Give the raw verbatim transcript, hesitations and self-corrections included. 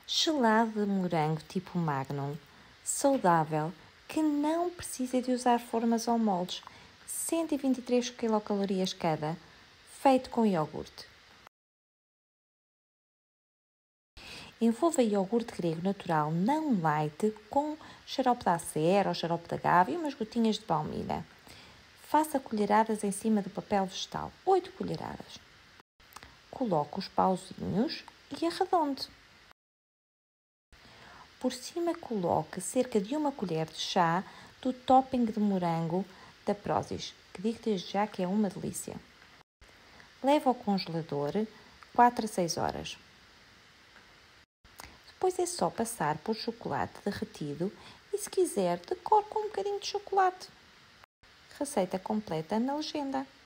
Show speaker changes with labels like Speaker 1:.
Speaker 1: Gelado de morango tipo Magnum, saudável, que não precisa de usar formas ou moldes, cento e vinte e três quilocalorias cada, feito com iogurte. Envolva iogurte grego natural não light com xarope de acer ou xarope de agave e umas gotinhas de baunilha. Faça colheradas em cima do papel vegetal, oito colheradas. Coloque os pauzinhos e arredonde. Por cima coloque cerca de uma colher de chá do topping de morango da Prozis, que digo desde já que é uma delícia. Leve ao congelador quatro a seis horas. Depois é só passar por chocolate derretido e, se quiser, decore com um bocadinho de chocolate. Receita completa na legenda.